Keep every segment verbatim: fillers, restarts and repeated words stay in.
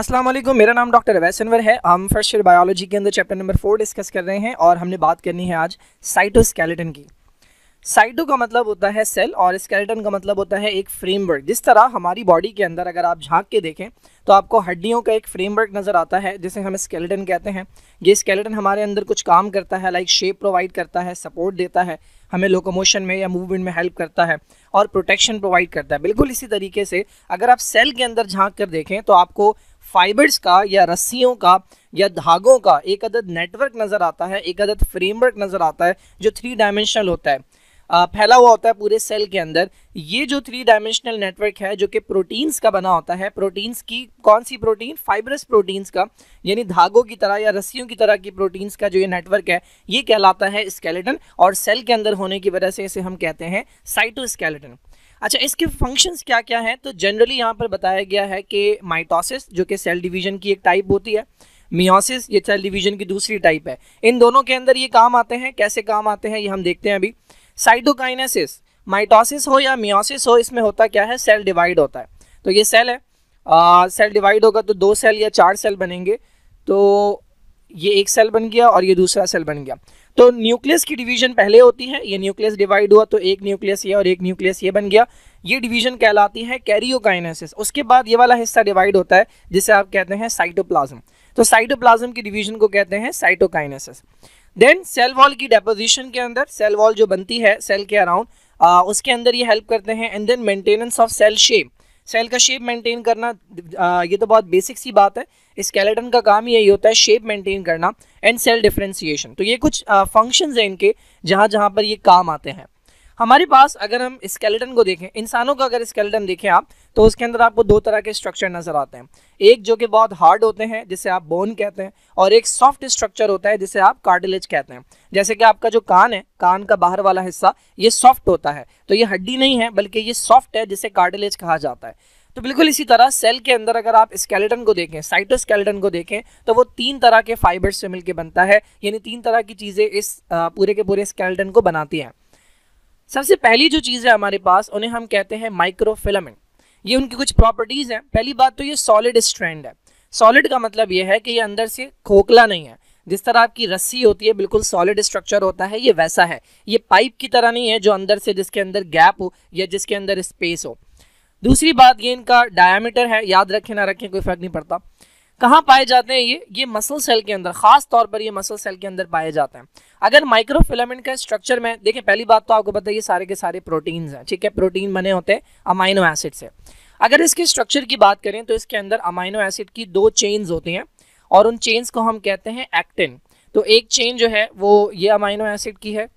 अस्सलाम वालेकुम, मेरा नाम डॉक्टर अवैस अनवर है। हम फर्स्ट ईयर बायोलॉजी के अंदर चैप्टर नंबर फोर डिस्कस कर रहे हैं और हमने बात करनी है आज साइटोस्केलेटन की। साइटो का मतलब होता है सेल और स्केलेटन का मतलब होता है एक फ्रेमवर्क। जिस तरह हमारी बॉडी के अंदर अगर आप झांक के देखें तो आपको हड्डियों का एक फ्रेमवर्क नज़र आता है जिसे हम स्केलेटन कहते हैं। ये स्केलेटन हमारे अंदर कुछ काम करता है, लाइक शेप प्रोवाइड करता है, सपोर्ट देता है, हमें लोकोमोशन में या मूवमेंट में हेल्प करता है और प्रोटेक्शन प्रोवाइड करता है। बिल्कुल इसी तरीके से अगर आप सेल के अंदर झांक कर देखें तो आपको फाइबर्स का या रस्सियों का या धागों का एक अदद नेटवर्क नज़र आता है, एक अदद फ्रेमवर्क नज़र आता है जो थ्री डायमेंशनल होता है, फैला हुआ होता है पूरे सेल के अंदर। ये जो थ्री डायमेंशनल नेटवर्क है जो कि प्रोटीन्स का बना होता है, प्रोटीन्स की कौन सी प्रोटीन, फाइब्रस प्रोटीन्स का, यानी धागों की तरह या रस्सियों की तरह की प्रोटीन्स का जो ये नेटवर्क है ये कहलाता है स्केलेटन। और सेल के अंदर होने की वजह से इसे हम कहते हैं साइटोस्केलेटन। अच्छा, इसके फंक्शंस क्या क्या हैं? तो जनरली यहाँ पर बताया गया है कि माइटोसिस जो कि सेल डिवीजन की एक टाइप होती है, मियोसिस ये सेल डिवीजन की दूसरी टाइप है। इन दोनों के अंदर ये काम आते हैं। कैसे काम आते हैं ये हम देखते हैं अभी। साइटोकाइनेसिस, माइटोसिस हो या मियोसिस हो, इसमें होता क्या है, सेल डिवाइड होता है। तो ये सेल है, आ, सेल डिवाइड होगा तो दो सेल या चार सेल बनेंगे। तो ये एक सेल बन गया और ये दूसरा सेल बन गया। तो न्यूक्लियस की डिवीजन पहले होती है, ये न्यूक्लियस डिवाइड हुआ तो एक न्यूक्लियस ये और एक न्यूक्लियस ये बन गया, ये डिवीजन कहलाती है कैरियोकाइनेसिस। उसके बाद ये वाला हिस्सा डिवाइड होता है जिसे आप कहते हैं साइटोप्लाज्म। तो साइटोप्लाज्म की डिवीजन को कहते हैं साइटोकाइनेसिस। देन सेल वॉल की डेपोजिशन के अंदर, सेल वॉल जो बनती है सेल के अराउंड, उसके अंदर ये हेल्प करते हैं। And then maintenance of cell shape, cell का शेप मेंटेन करना, आ, ये तो बहुत बेसिक सी बात है। स्केलेटन का काम ही यही होता है, शेप मेंटेन करना। एंड सेल डिफरेंशिएशन, तो ये कुछ फंक्शंस हैं इनके जहाँ जहाँ पर ये काम आते हैं। हमारे पास अगर हम स्केलेटन को देखें, इंसानों का अगर स्केलेटन देखें आप, तो उसके अंदर आपको दो तरह के स्ट्रक्चर नजर आते हैं। एक जो कि बहुत हार्ड होते हैं जिसे आप बोन कहते हैं, और एक सॉफ्ट स्ट्रक्चर होता है जिसे आप कार्टिलेज कहते हैं। जैसे कि आपका जो कान है, कान का बाहर वाला हिस्सा ये सॉफ्ट होता है, तो ये हड्डी नहीं है बल्कि ये सॉफ्ट है जिसे कार्टिलेज कहा जाता है। तो बिल्कुल इसी तरह सेल के अंदर अगर आप स्केलेटन को देखें, साइटोस्केलेटन को देखें, तो वो तीन तरह के फाइबर्स से मिलकर बनता है, यानी तीन तरह की चीज़ें इस पूरे के पूरे स्केलेटन को बनाती हैं। सबसे पहली जो चीज़ है हमारे पास, उन्हें हम कहते हैं माइक्रोफिलामेंट। ये उनकी कुछ प्रॉपर्टीज़ हैं। पहली बात तो ये सॉलिड स्ट्रैंड है। सॉलिड का मतलब ये है कि ये अंदर से खोखला नहीं है। जिस तरह आपकी रस्सी होती है बिल्कुल सॉलिड स्ट्रक्चर होता है, ये वैसा है। ये पाइप की तरह नहीं है जो अंदर से, जिसके अंदर गैप हो या जिसके अंदर स्पेस हो। दूसरी बात ये इनका डायामीटर है, याद रखें ना रखें कोई फर्क नहीं पड़ता। कहाँ पाए जाते हैं ये ये मसल सेल के अंदर, खास तौर पर ये मसल सेल के अंदर पाए जाते हैं। अगर माइक्रोफिलामेंट का स्ट्रक्चर में देखें, पहली बात तो आपको पता है ये सारे के सारे प्रोटीन्स हैं, ठीक है, प्रोटीन बने होते हैं अमाइनो एसिड से। अगर इसके स्ट्रक्चर की बात करें तो इसके अंदर अमाइनो एसिड की दो चेन्स होती हैं और उन चेन्स को हम कहते हैं एक्टिन। तो एक चेन जो है वो ये अमाइनो एसिड की है,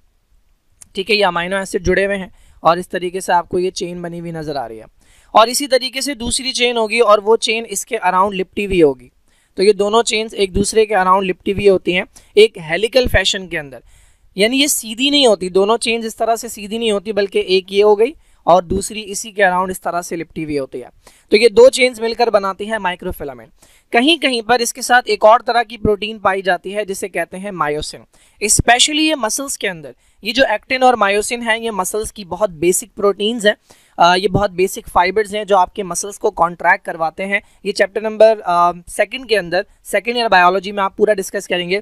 ठीक है, ये अमाइनो एसिड जुड़े हुए हैं और इस तरीके से आपको ये चेन बनी हुई नजर आ रही है। और इसी तरीके से दूसरी चेन होगी और वो चेन इसके अराउंड लिपटी हुई होगी। तो ये दोनों चेन्स एक दूसरे के अराउंड लिपटी हुई होती हैं एक हेलिकल फैशन के अंदर, यानी ये सीधी नहीं होती, दोनों चेन्स इस तरह से सीधी नहीं होती, बल्कि एक ये हो गई और दूसरी इसी के अराउंड इस तरह से लिपटी हुई होती है। तो ये दो चेन्स मिलकर बनाती हैं माइक्रोफिलामेंट। कहीं कहीं पर इसके साथ एक और तरह की प्रोटीन पाई जाती है जिसे कहते हैं मायोसिन। स्पेशली ये मसल्स के अंदर ये जो एक्टिन और मायोसिन है, ये मसल्स की बहुत बेसिक प्रोटीन्स हैं। ये बहुत बेसिक फाइबर्स हैं जो आपके मसल्स को कॉन्ट्रैक्ट करवाते हैं। ये चैप्टर नंबर सेकंड के अंदर, सेकंड ईयर बायोलॉजी में आप पूरा डिस्कस करेंगे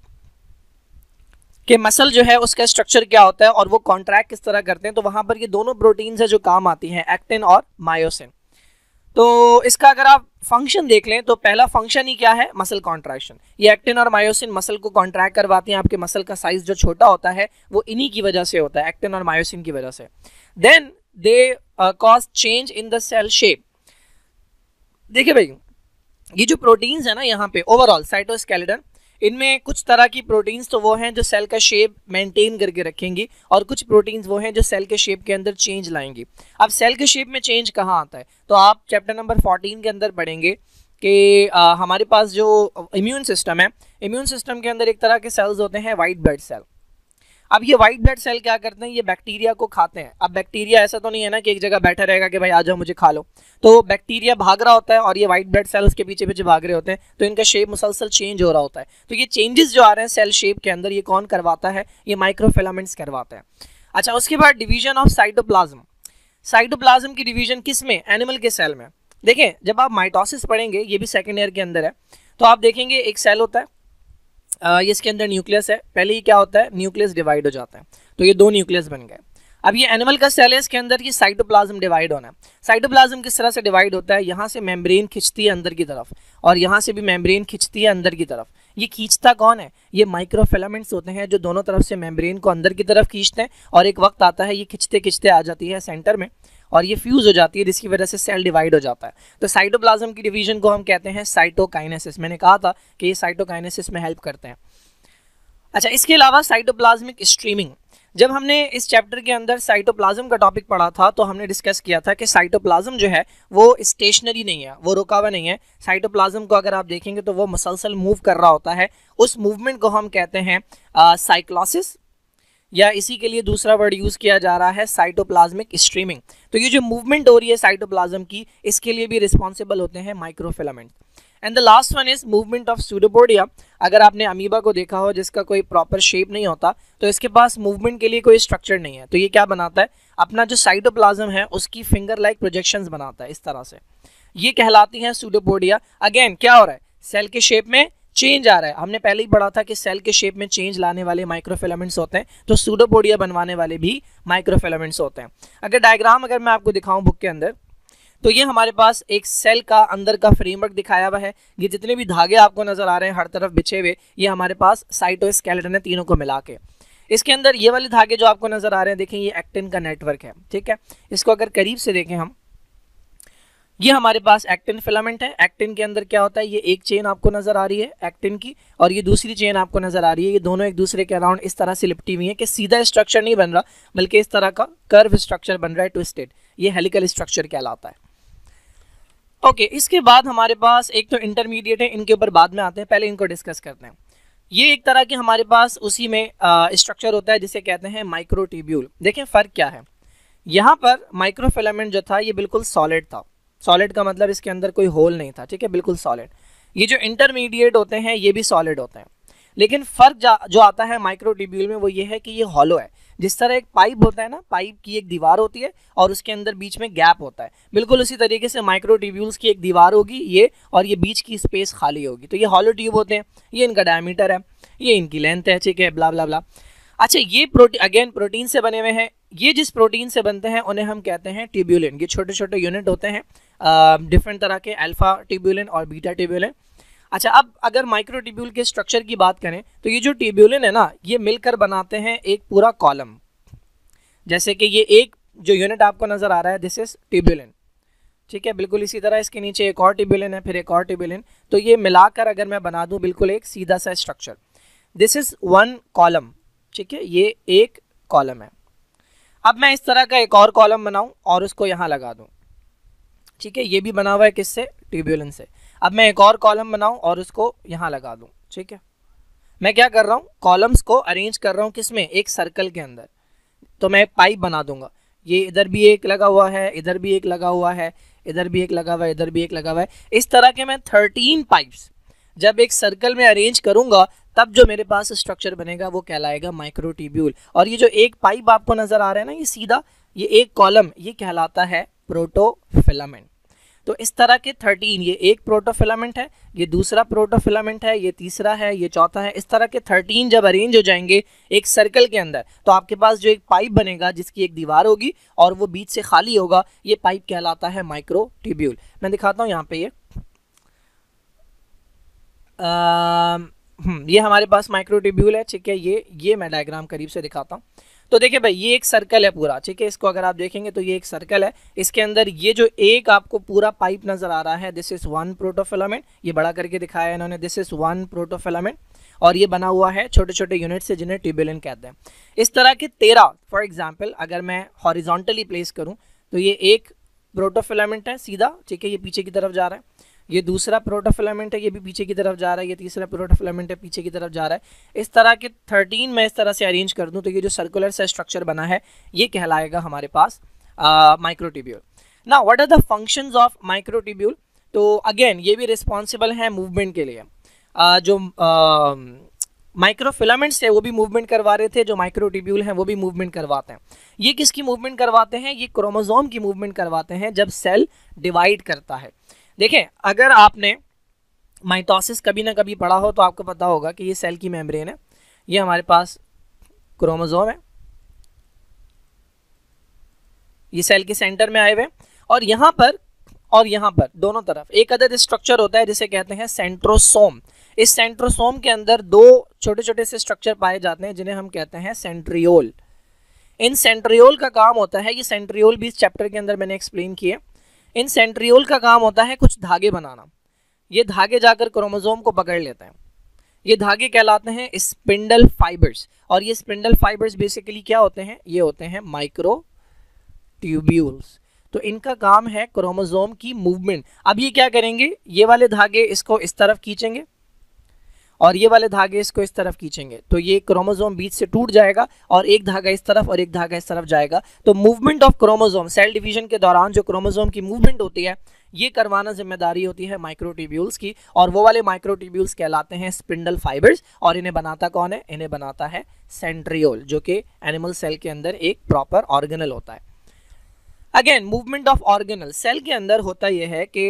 कि मसल जो है उसका स्ट्रक्चर क्या होता है और वो कॉन्ट्रैक्ट किस तरह करते हैं। तो वहाँ पर ये दोनों प्रोटीन्स है जो काम आती हैं, एक्टिन और मायोसिन। तो इसका अगर आप फंक्शन देख लें तो पहला फंक्शन ही क्या है, मसल कॉन्ट्रैक्शन। ये एक्टिन और मायोसिन मसल को कॉन्ट्रैक्ट करवाती हैं। आपके मसल का साइज जो छोटा होता है वो इन्हीं की वजह से होता है, एक्टिन और मायोसिन की वजह से। Then they cause change in the cell shape. देखिए भाई, ये जो प्रोटीन्स है ना यहाँ पे ओवरऑल साइटोस्केलेटन, इनमें कुछ तरह की प्रोटीन्स तो वो हैं जो सेल का शेप मेंटेन करके रखेंगी और कुछ प्रोटीन्स वो हैं जो सेल के शेप के अंदर चेंज लाएंगी। अब सेल के शेप में चेंज कहाँ आता है, तो आप चैप्टर नंबर फोर्टीन के अंदर पढ़ेंगे कि हमारे पास जो इम्यून सिस्टम है, इम्यून सिस्टम के अंदर एक तरह के सेल्स होते हैं वाइट ब्लड सेल। अब ये वाइट ब्लड सेल क्या करते हैं, ये बैक्टीरिया को खाते हैं। अब बैक्टीरिया ऐसा तो नहीं है ना कि एक जगह बैठा रहेगा कि भाई आ जाओ मुझे खा लो, तो बैक्टीरिया भाग रहा होता है और ये वाइट ब्लड सेल उसके पीछे पीछे भाग रहे होते हैं, तो इनका शेप मुसलसल चेंज हो रहा होता है। तो ये चेंजेस जो आ रहे हैं सेल शेप के अंदर, ये कौन करवाता है, ये माइक्रोफिलामेंट्स करवाते हैं। अच्छा, उसके बाद डिवीजन ऑफ साइटोप्लाज्म। साइटोप्लाज्म की डिवीजन किस में, एनिमल के सेल में। देखें जब आप माइटोसिस पढ़ेंगे, ये भी सेकेंड ईयर के अंदर है, तो आप देखेंगे एक सेल होता है, आ, इसके अंदर न्यूक्लियस है, पहले ही क्या होता है, न्यूक्लियस डिवाइड हो जाता है, तो ये दो न्यूक्लियस बन गए। अब ये एनिमल का सेल है, इसके अंदर ये साइटोप्लाज्म डिवाइड होना है। साइटोप्लाज्म किस तरह से डिवाइड होता है, यहाँ से मेम्ब्रेन खिंचती है अंदर की तरफ, और यहाँ से भी मेम्ब्रेन खिंचती है अंदर की तरफ। ये खींचता कौन है, ये माइक्रोफिलामेंट्स होते हैं जो दोनों तरफ से मेम्ब्रेन को अंदर की तरफ खींचते हैं, और एक वक्त आता है ये खिंचते खिंचते आ जाती है सेंटर में, और ये फ्यूज हो जाती है, जिसकी वजह से सेल डिवाइड हो जाता है। तो साइटोप्लाज्म की डिवीजन को हम कहते हैं साइटोकाइनेसिस। मैंने कहा था कि ये साइटोकाइनेसिस में हेल्प करते हैं। अच्छा, इसके अलावा साइटोप्लाज्मिक स्ट्रीमिंग, जब हमने इस चैप्टर के अंदर साइटोप्लाज्म का टॉपिक पढ़ा था तो हमने डिस्कस किया था कि साइटोप्लाज्म जो है वो स्टेशनरी नहीं है, वो रुका हुआ नहीं है। साइटोप्लाज्म को अगर आप देखेंगे तो वो मसलसल मूव कर रहा होता है, उस मूवमेंट को हम कहते हैं साइक्लोसिस, या इसी के लिए दूसरा वर्ड यूज़ किया जा रहा है साइटोप्लाज्मिक स्ट्रीमिंग। तो ये जो मूवमेंट हो रही है साइटोप्लाज्म की, इसके लिए भी रिस्पॉन्सिबल होते हैं microfilament. And the last one is movement of pseudopodia. अगर आपने अमीबा को देखा हो जिसका कोई प्रॉपर शेप नहीं होता, तो इसके पास मूवमेंट के लिए कोई स्ट्रक्चर नहीं है, तो ये क्या बनाता है, अपना जो साइटोप्लाज्म है उसकी फिंगर लाइक प्रोजेक्शंस बनाता है इस तरह से, ये कहलाती हैं सूडोपोडिया। अगेन क्या हो रहा है, सेल के शेप में चेंज आ रहा है। हमने पहले ही पढ़ा था कि सेल के शेप में चेंज लाने वाले माइक्रोफिलामेंट्स होते हैं, तो सूडोपोडिया बनवाने वाले भी माइक्रोफिलामेंट्स होते हैं। अगर डायग्राम अगर मैं आपको दिखाऊं बुक के अंदर, तो ये हमारे पास एक सेल का अंदर का फ्रेमवर्क दिखाया हुआ है। ये जितने भी धागे आपको नजर आ रहे हैं हर तरफ बिछे हुए, ये हमारे पास साइटोस्केलेटन है, तीनों को मिला के। इसके अंदर ये वाले धागे जो आपको नजर आ रहे हैं, देखें ये एक्टिन का नेटवर्क है, ठीक है। इसको अगर करीब से देखें हम, ये हमारे पास एक्टिन फिलामेंट है। एक्टिन के अंदर क्या होता है, ये एक चेन आपको नजर आ रही है एक्टिन की, और ये दूसरी चेन आपको नजर आ रही है। ये दोनों एक दूसरे के अराउंड इस तरह से लिपटी हुई है कि सीधा स्ट्रक्चर नहीं बन रहा, बल्कि इस तरह का कर्व स्ट्रक्चर बन रहा है, ट्विस्टेड। ये हेलिकल स्ट्रक्चर कहलाता है। ओके okay, इसके बाद हमारे पास एक तो इंटरमीडिएट है, इनके ऊपर बाद में आते हैं, पहले इनको डिस्कस करते हैं। ये एक तरह के हमारे पास उसी में स्ट्रक्चर होता है जिसे कहते हैं माइक्रोट्यूब्यूल। देखें फ़र्क क्या है, यहाँ पर माइक्रोफिलामेंट जो था ये बिल्कुल सॉलिड था। सॉलिड का मतलब इसके अंदर कोई होल नहीं था, ठीक है, बिल्कुल सॉलिड। ये जो इंटरमीडिएट होते हैं ये भी सॉलिड होते हैं, लेकिन फ़र्क जो आता है माइक्रोट्यूब्यूल में वो ये है कि ये हॉलो है। जिस तरह एक पाइप होता है ना, पाइप की एक दीवार होती है और उसके अंदर बीच में गैप होता है, बिल्कुल उसी तरीके से माइक्रोट्यूब्यूल्स की एक दीवार होगी ये, और ये बीच की स्पेस खाली होगी, तो ये हॉलो ट्यूब होते हैं। ये इनका डायमीटर है, ये इनकी लेंथ है, ठीक है, ब्ला ब्ला ब्ला। अच्छा, ये प्रोटीन अगेन प्रोटीन से बने हुए हैं। ये जिस प्रोटीन से बनते हैं उन्हें हम कहते हैं ट्यूब्यूलिन। ये छोटे छोटे यूनिट होते हैं डिफरेंट तरह के, अल्फा ट्यूब्यूलिन और बीटा ट्यूब्यूलिन। अच्छा, अब अगर माइक्रोट्यूब्यूल के स्ट्रक्चर की बात करें तो ये जो ट्यूब्यूलिन है ना, ये मिलकर बनाते हैं एक पूरा कॉलम। जैसे कि ये एक जो यूनिट आपको नजर आ रहा है, दिस इज ट्यूब्यूलिन, ठीक है। बिल्कुल इसी तरह इसके नीचे एक और ट्यूब्यूलिन है, फिर एक और ट्यूब्यूलिन, तो ये मिलाकर अगर मैं बना दूं बिल्कुल एक सीधा सा structure, this is one column, ठीक है, ये एक कॉलम है। अब मैं इस तरह का एक और कॉलम बनाऊं और उसको यहाँ लगा दूं, ठीक है, ये भी बना हुआ है किससे, ट्यूब्यूलिन से। अब मैं एक और कॉलम बनाऊं और उसको यहाँ लगा दूं, ठीक है। मैं क्या कर रहा हूँ, कॉलम्स को अरेंज कर रहा हूँ किसमें, एक सर्कल के अंदर। तो मैं एक पाइप बना दूंगा, ये इधर भी एक लगा हुआ है, इधर भी एक लगा हुआ है, इधर भी एक लगा हुआ है, इधर भी एक लगा हुआ है। इस तरह के मैं थर्टीन पाइप्स जब एक सर्कल में अरेंज करूंगा, तब जो मेरे पास स्ट्रक्चर बनेगा वो कहलाएगा माइक्रोट्यूब्यूल। और ये जो एक पाइप आपको नजर आ रहा है ना, ये सीधा, ये एक कॉलम, ये कहलाता है प्रोटोफिलामेंट। तो इस तरह के थर्टीन, ये एक प्रोटोफिलामेंट है, ये दूसरा प्रोटोफिलामेंट है, ये तीसरा है, ये चौथा है। इस तरह के थर्टीन जब अरेंज हो जाएंगे एक सर्कल के अंदर, तो आपके पास जो एक पाइप बनेगा जिसकी एक दीवार होगी और वो बीच से खाली होगा, ये पाइप कहलाता है माइक्रोट्यूब्यूल। मैं दिखाता हूँ यहाँ पे, ये आ, ये हमारे पास माइक्रोट्यूब्यूल है, ठीक है। ये ये मैं डायग्राम करीब से दिखाता हूँ। तो देखिए भाई, ये एक सर्कल है पूरा, ठीक है। इसको अगर आप देखेंगे तो ये एक सर्कल है, इसके अंदर ये जो एक आपको पूरा पाइप नजर आ रहा है, दिस इज वन प्रोटोफिलामेंट, ये बड़ा करके दिखाया है इन्होंने, दिस इज वन प्रोटोफिलामेंट, और ये बना हुआ है छोटे छोटे यूनिट से जिन्हें ट्यूब्यूलिन कहते हैं। इस तरह के तेरह, फॉर एग्जाम्पल अगर मैं हॉरिजॉन्टली प्लेस करूँ तो ये एक प्रोटोफिलामेंट है सीधा, ठीक है, ये पीछे की तरफ जा रहा है। ये दूसरा प्रोटोफिलामेंट है, ये भी पीछे की तरफ जा रहा है। ये तीसरा प्रोटोफिलामेंट है, पीछे की तरफ जा रहा है। इस तरह के थर्टीन मैं इस तरह से अरेंज कर दूं तो ये जो सर्कुलर सा स्ट्रक्चर बना है ये कहलाएगा हमारे पास microtubule. Now what are the functions of microtubule? तो अगेन ये भी रिस्पॉन्सिबल है मूवमेंट के लिए। uh, जो माइक्रोफिलामेंट्स थे वो भी मूवमेंट करवा रहे थे, जो माइक्रोट्यूब्यूल हैं वो भी मूवमेंट करवाते हैं। ये किसकी मूवमेंट करवाते हैं? ये क्रोमोसोम की मूवमेंट करवाते हैं जब सेल डिवाइड करता है। देखें, अगर आपने माइटोसिस कभी ना कभी पढ़ा हो तो आपको पता होगा कि ये सेल की मेम्ब्रेन है, ये हमारे पास क्रोमोसोम है, ये सेल के सेंटर में आए हुए, और यहाँ पर और यहाँ पर दोनों तरफ एक अदद स्ट्रक्चर होता है जिसे कहते हैं सेंट्रोसोम। इस सेंट्रोसोम के अंदर दो छोटे छोटे से स्ट्रक्चर पाए जाते हैं जिन्हें हम कहते हैं सेंट्रियोल। इन सेंट्रियोल का काम होता है, ये सेंट्रियोल भी इस चैप्टर के अंदर मैंने एक्सप्लेन किए, इन सेंट्रियोल का काम होता है कुछ धागे बनाना। ये धागे जाकर क्रोमोसोम को पकड़ लेते हैं, ये धागे कहलाते हैं स्पिंडल फाइबर्स, और ये स्पिंडल फाइबर्स बेसिकली क्या होते हैं? ये होते हैं माइक्रो ट्यूब्यूल्स। तो इनका काम है क्रोमोसोम की मूवमेंट। अब ये क्या करेंगे? ये वाले धागे इसको इस तरफ खींचेंगे और ये वाले धागे इसको इस तरफ खींचेंगे, तो ये क्रोमोसोम बीच से टूट जाएगा और एक धागा इस तरफ और एक धागा इस तरफ जाएगा। तो movement of chromosome, cell division के दौरान जो क्रोमोसोम की मूवमेंट होती है ये करवाना जिम्मेदारी होती है माइक्रोट्यूब्यूल्स की, और वो वाले माइक्रोट्यूब्यूल्स कहलाते हैं स्पिंडल फाइबर्स, और इन्हें बनाता कौन है? इन्हें बनाता है सेंट्रियोल, जो कि एनिमल सेल के अंदर एक प्रॉपर ऑर्गेनल होता है। Again, movement of organelle, cell के अंदर होता यह है कि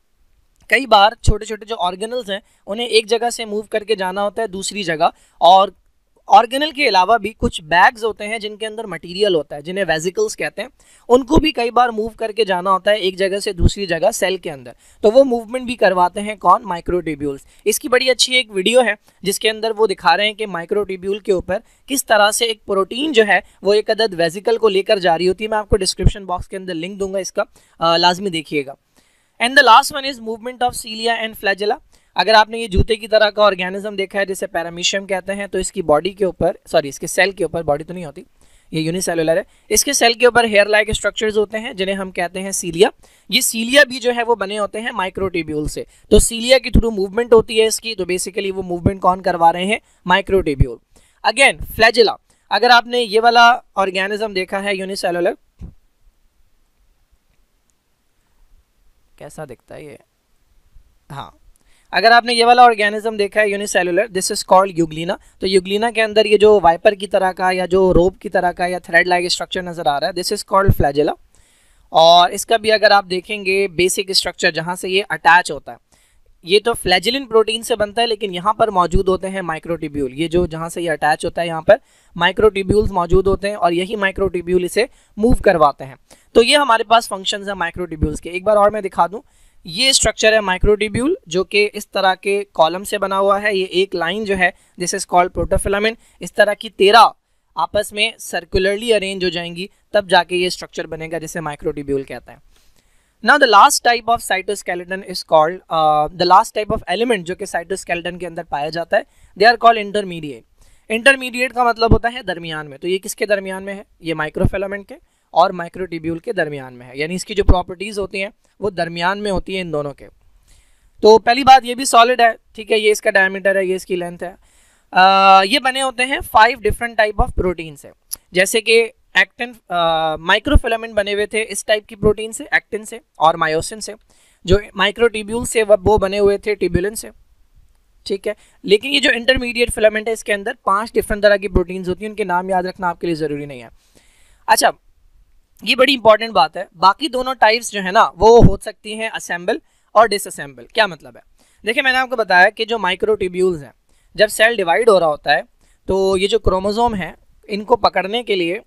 कई बार छोटे छोटे जो ऑर्गेनल्स हैं उन्हें एक जगह से मूव करके जाना होता है दूसरी जगह, और ऑर्गेनल के अलावा भी कुछ बैग्स होते हैं जिनके अंदर मटेरियल होता है जिन्हें वेसिकल्स कहते हैं, उनको भी कई बार मूव करके जाना होता है एक जगह से दूसरी जगह सेल के अंदर, तो वो मूवमेंट भी करवाते हैं कौन? माइक्रोट्यूब्यूल्स। इसकी बड़ी अच्छी एक वीडियो है जिसके अंदर वो दिखा रहे हैं कि माइक्रोट्यूब्यूल के ऊपर किस तरह से एक प्रोटीन जो है वो एक अदद वेसिकल को लेकर जा रही होती है। मैं आपको डिस्क्रिप्शन बॉक्स के अंदर लिंक दूंगा, इसका लाजमी देखिएगा। And the last one is movement of cilia and flagella. अगर आपने ये जूते की तरह का ऑर्गेनिज्म देखा है जिसे पैरामीशियम कहते हैं, तो इसकी बॉडी के ऊपर, सॉरी इसके सेल के ऊपर, बॉडी तो नहीं होती, ये यूनिसेलुलर है, इसके सेल के ऊपर हेयर लाइक स्ट्रक्चर्स होते हैं जिन्हें हम कहते हैं सीलिया। ये सीलिया भी जो है वो बने होते हैं माइक्रोट्यूब्यूल से, तो सीलिया के थ्रू मूवमेंट होती है इसकी, तो बेसिकली वो मूवमेंट कौन करवा रहे हैं? माइक्रोट्यूब्यूल। अगेन फ्लैजेला, अगर आपने ये वाला ऑर्गेनिज्म देखा है यूनिसेलुलर, कैसा दिखता है ये? हाँ, अगर आपने ये वाला ऑर्गेनिज्म देखा है unicellular, this is called euglena. तो यूग्लिना के अंदर ये जो वाइपर की तरह का या जो रोप की तरह का या थ्रेड लाइक स्ट्रक्चर नजर आ रहा है, दिस इज कॉल्ड फ्लैजेला। और इसका भी अगर आप देखेंगे बेसिक स्ट्रक्चर जहाँ से ये अटैच होता है, ये तो फ्लैजिलिन प्रोटीन से बनता है, लेकिन यहाँ पर मौजूद होते हैं माइक्रोट्यूब्यूल। ये जो जहाँ से ये अटैच होता है यहाँ पर माइक्रोट्यूब्यूल्स मौजूद होते हैं और यही माइक्रोट्यूब्यूल इसे मूव करवाते हैं। तो ये हमारे पास फंक्शंस हैं माइक्रोट्यूब्यूल्स के। एक बार और मैं दिखा दूँ, ये स्ट्रक्चर है माइक्रोट्यूब्यूल जो कि इस तरह के कॉलम से बना हुआ है। ये एक लाइन जो है दिस इज कॉल्ड प्रोटोफिलामेंट, इस तरह की तेरह आपस में सर्कुलरली अरेंज हो जाएंगी, तब जाके ये स्ट्रक्चर बनेगा जिसे माइक्रोट्यूब्यूल कहते हैं। Now the last type of cytoskeleton is called uh, the last type of element जो कि cytoskeleton के अंदर पाया जाता है, they are called intermediate. Intermediate का मतलब होता है दरमियान में। तो ये किसके दरमियान में है? ये माइक्रोफिलामेंट के और माइक्रोट्यूब्यूल के दरमियान में है, यानी इसकी जो प्रॉपर्टीज होती हैं वो दरमियान में होती है इन दोनों के। तो पहली बात, ये भी सॉलिड है, ठीक है, ये इसका डायमीटर है, ये इसकी लेंथ है। uh, ये बने होते हैं five different type of protein से, जैसे कि एक्टिन, माइक्रोफिलामेंट बने हुए थे इस टाइप की प्रोटीन से, एक्टिन से और मायोसिन से। जो माइक्रोट्यूब्यूल से वो बने हुए थे ट्यूबुलिन से, ठीक है। लेकिन ये जो इंटरमीडिएट फिलामेंट है इसके अंदर पांच डिफरेंट तरह की प्रोटीन्स होती हैं, उनके नाम याद रखना आपके लिए ज़रूरी नहीं है। अच्छा, ये बड़ी इंपॉर्टेंट बात है, बाकी दोनों टाइप्स जो है ना वो हो सकती हैं असेंबल और डिसअसेंबल। क्या मतलब है? देखिए, मैंने आपको बताया कि जो माइक्रोट्यूब्यूल्स हैं, जब सेल डिवाइड हो रहा होता है तो ये जो क्रोमोसोम है इनको पकड़ने के लिए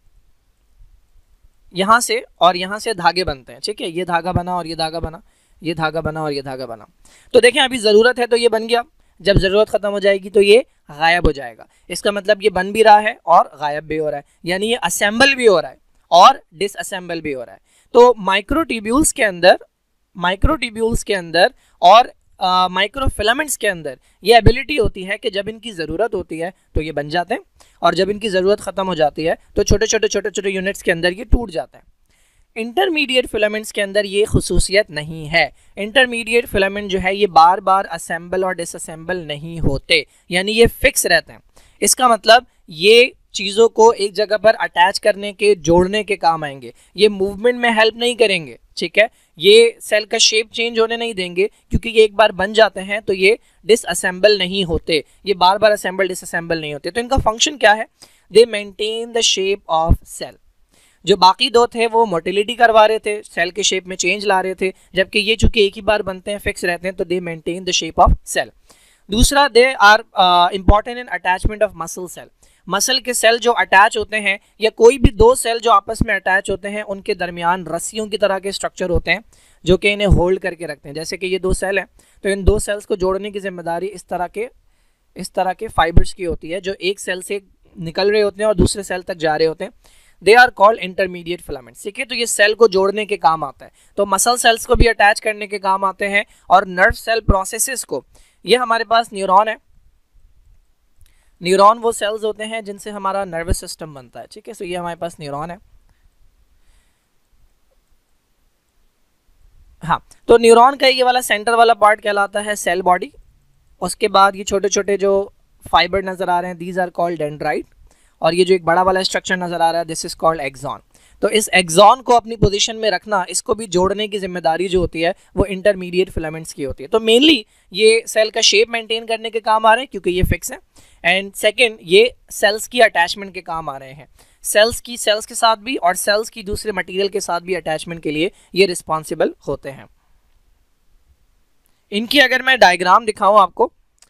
यहाँ से और यहाँ से धागे बनते हैं, ठीक है। ये धागा बना और ये धागा बना, ये धागा बना और ये धागा बना। तो देखें, अभी ज़रूरत है तो ये बन गया, जब ज़रूरत ख़त्म हो जाएगी तो ये गायब हो जाएगा। इसका मतलब ये बन भी रहा है और गायब भी हो रहा है, यानी ये असेंबल भी हो रहा है और डिसअसेंबल भी हो रहा है। तो माइक्रोट्यूब्यूल्स के अंदर माइक्रोट्यूब्यूल्स के अंदर और माइक्रोफिलामेंट्स uh, के अंदर ये एबिलिटी होती है कि जब इनकी ज़रूरत होती है तो ये बन जाते हैं, और जब इनकी ज़रूरत ख़त्म हो जाती है तो छोटे छोटे छोटे छोटे यूनिट्स के अंदर ये टूट जाते हैं। इंटरमीडिएट फिलामेंट्स के अंदर ये खुसूसियत नहीं है। इंटरमीडिएट फिलामेंट जो है ये बार बार असेंबल और डिसअसेंबल नहीं होते, यानी ये फिक्स रहते हैं। इसका मतलब ये चीज़ों को एक जगह पर अटैच करने के, जोड़ने के काम आएंगे, ये मूवमेंट में हेल्प नहीं करेंगे, ठीक है। ये सेल का शेप चेंज होने नहीं देंगे, क्योंकि ये एक बार बन जाते हैं तो ये डिसअसेंबल नहीं होते, ये बार बार असेंबल डिसअसेंबल नहीं होते। तो इनका फंक्शन क्या है, they maintain the shape of cell. जो बाकी दो थे वो मोटिलिटी करवा रहे थे, सेल के शेप में चेंज ला रहे थे, जबकि ये चूंकि एक ही बार बनते हैं, फिक्स रहते हैं, तो they maintain the shape of cell. दूसरा, they are important in attachment of muscle cell. Muscle के सेल जो अटैच होते हैं, या कोई भी दो सेल जो आपस में अटैच होते हैं, उनके दरमियान रस्सियों की तरह के स्ट्रक्चर होते हैं जो कि इन्हें होल्ड करके रखते हैं। जैसे कि ये दो सेल हैं, तो इन दो सेल्स को जोड़ने की जिम्मेदारी इस तरह के इस तरह के फाइबर्स की होती है, जो एक सेल से निकल रहे होते हैं और दूसरे सेल तक जा रहे होते हैं। They are called intermediate filaments. ठीक है, तो ये सेल को जोड़ने के काम आता है, तो मसल सेल्स को भी अटैच करने के काम आते हैं। और नर्व सेल प्रोसेसेस को, ये हमारे पास न्यूरॉन है, न्यूरॉन वो सेल्स होते हैं जिनसे हमारा नर्वस सिस्टम बनता है। ठीक है, सो ये हमारे पास न्यूरॉन है। हाँ, तो न्यूरॉन का ये वाला सेंटर वाला पार्ट कहलाता है सेल बॉडी। उसके बाद ये छोटे छोटे जो फाइबर नजर आ रहे हैं, दीज आर कॉल्ड डेंड्राइट। और ये जो एक बड़ा वाला स्ट्रक्चर नजर आ रहा है, दिस इज कॉल्ड एक्सॉन। तो इस एक्सॉन को अपनी पोजीशन में रखना, इसको भी जोड़ने की जिम्मेदारी जो होती है वो इंटरमीडिएट फिलामेंट्स की होती है। तो मेनली ये सेल का शेप मेंटेन करने के काम आ रहे हैं क्योंकि ये फिक्स है, एंड सेकंड ये सेल्स की अटैचमेंट के काम आ रहे हैं। सेल्स की सेल्स के साथ भी और सेल्स की दूसरे मटेरियल के साथ भी अटैचमेंट के लिए ये रिस्पॉन्सिबल होते हैं। इनकी अगर मैं डायग्राम दिखाऊं आपको,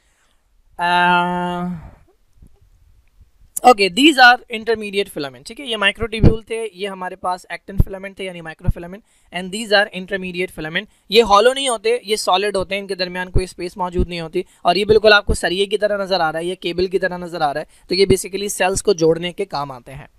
okay, these are intermediate filament. ठीक है, ये माइक्रोट्यूब्यूल थे, ये हमारे पास एक्टिन फिलामेंट थे यानी microfilament, and these are intermediate filament. ये हॉलो नहीं होते, ये सॉलिड होते हैं, इनके दरमियान कोई स्पेस मौजूद नहीं होती, और ये बिल्कुल आपको सरिये की तरह नजर आ रहा है, ये केबल की तरह नजर आ रहा है। तो ये बेसिकली सेल्स को जोड़ने के काम आते हैं।